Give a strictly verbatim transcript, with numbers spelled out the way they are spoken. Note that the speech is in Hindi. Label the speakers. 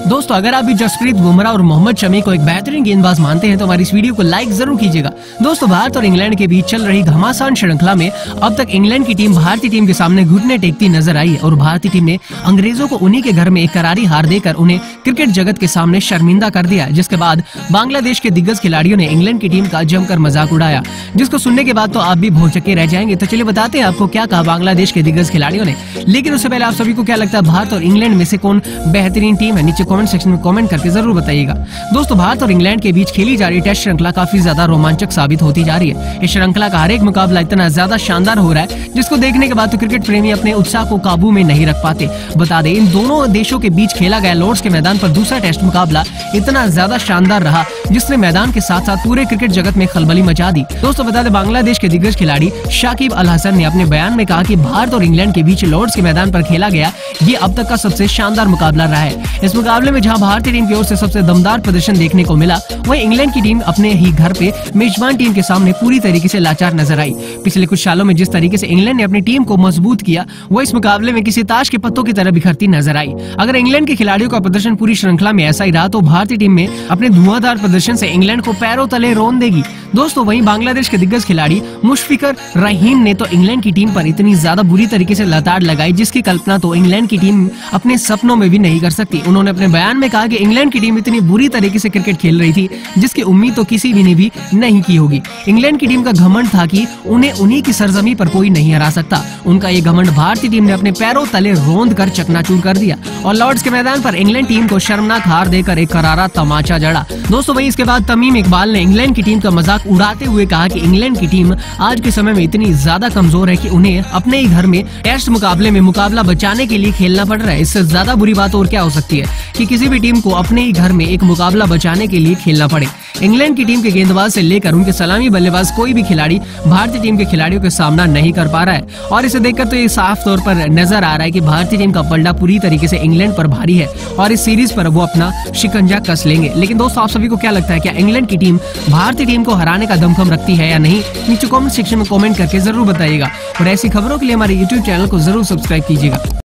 Speaker 1: दोस्तों अगर आप भी जसप्रीत बुमराह और मोहम्मद शमी को एक बेहतरीन गेंदबाज मानते हैं तो हमारी इस वीडियो को लाइक जरूर कीजिएगा। दोस्तों भारत और इंग्लैंड के बीच चल रही घमासान श्रृंखला में अब तक इंग्लैंड की टीम भारतीय टीम के सामने घुटने टेकती नजर आई और भारतीय टीम ने अंग्रेजों को उन्हीं के घर में एक करारी हार देकर उन्हें क्रिकेट जगत के सामने शर्मिंदा कर दिया। जिसके बाद बांग्लादेश के दिग्गज खिलाड़ियों ने इंग्लैंड की टीम का जमकर मजाक उड़ाया, जिसको सुनने के बाद तो आप भी भौचक्के रह जाएंगे। तो चलिए बताते हैं आपको क्या कहा बांग्लादेश के दिग्गज खिलाड़ियों ने। लेकिन उससे पहले आप सभी को क्या लगता है भारत और इंग्लैंड में से कौन बेहतरीन टीम है, नीचे कमेंट सेक्शन में कमेंट करके जरूर बताइएगा। दोस्तों भारत और इंग्लैंड के बीच खेली जा रही टेस्ट श्रृंखला काफी ज्यादा रोमांचक साबित होती जा रही है। इस श्रृंखला का हर एक मुकाबला इतना ज्यादा शानदार हो रहा है जिसको देखने के बाद तो क्रिकेट प्रेमी अपने उत्साह को काबू में नहीं रख पाते। बता दें इन दोनों देशों के बीच खेला गया लॉर्ड्स के मैदान पर दूसरा टेस्ट मुकाबला इतना ज्यादा शानदार रहा जिसने मैदान के साथ साथ पूरे क्रिकेट जगत में खलबली मचा दी। दोस्तों बता दें बांग्लादेश के दिग्गज खिलाड़ी शाकिब अल हसन ने अपने बयान में कहा कि भारत और इंग्लैंड के बीच लॉर्ड्स के मैदान पर खेला गया ये अब तक का सबसे शानदार मुकाबला रहा है। इस मुकाबले में जहां भारतीय टीम की ओर से सबसे दमदार प्रदर्शन देखने को मिला, वहीं इंग्लैंड की टीम अपने ही घर पे मेजबान टीम के सामने पूरी तरीके से लाचार नजर आई। पिछले कुछ सालों में जिस तरीके से इंग्लैंड ने अपनी टीम को मजबूत किया वो इस मुकाबले में किसी ताश के पत्तों की तरह बिखरती नजर आई। अगर इंग्लैंड के खिलाड़ियों का प्रदर्शन पूरी श्रृंखला में ऐसा ही रहा तो भारतीय टीम में अपने धुआंधार प्रदर्शन से इंग्लैंड को पैरों तले रोन देगी। दोस्तों वहीं बांग्लादेश के दिग्गज खिलाड़ी मुशफिकर रहीम ने तो इंग्लैंड की टीम पर इतनी ज्यादा बुरी तरीके से लताड़ लगाई जिसकी कल्पना तो इंग्लैंड की टीम अपने सपनों में भी नहीं कर सकती। उन्होंने अपने बयान में कहा कि इंग्लैंड की टीम इतनी बुरी तरीके से क्रिकेट खेल रही थी जिसकी उम्मीद तो किसी भी ने भी नहीं की होगी। इंग्लैंड की टीम का घमंड था कि उन्हें उन्हीं की सरजमी पर कोई नहीं हरा सकता। उनका ये घमंड भारतीय टीम ने अपने पैरों तले रोंद कर चकनाचूर कर दिया और लॉर्ड्स के मैदान पर इंग्लैंड टीम को शर्मनाक हार देकर एक करारा तमाचा जड़ा। दोस्तों वहीं इसके बाद तमीम इकबाल ने इंग्लैंड की टीम का मजाक उड़ाते हुए कहा कि इंग्लैंड की टीम आज के समय में इतनी ज्यादा कमजोर है कि उन्हें अपने ही घर में टेस्ट मुकाबले में मुकाबला बचाने के लिए खेलना पड़ रहा है। इससे ज्यादा बुरी बात और क्या हो सकती है कि किसी भी टीम को अपने ही घर में एक मुकाबला बचाने के लिए खेलना पड़े। इंग्लैंड की टीम के गेंदबाज से लेकर उनके सलामी बल्लेबाज कोई भी खिलाड़ी भारतीय टीम के खिलाड़ियों का सामना नहीं कर पा रहा है और इसे देखकर तो ये साफ तौर पर नजर आ रहा है कि भारतीय टीम का पलड़ा पूरी तरीके से इंग्लैंड पर भारी है और इस सीरीज पर वो अपना शिकंजा कस लेंगे। लेकिन दोस्तों आप सभी को क्या लगता है, क्या इंग्लैंड की टीम भारतीय टीम को हराने का दमखम रखती है या नहीं, नीचे कमेंट सेक्शन में कमेंट करके जरूर बताइएगा और ऐसी खबरों के लिए हमारे यूट्यूब चैनल को जरूर सब्सक्राइब कीजिएगा।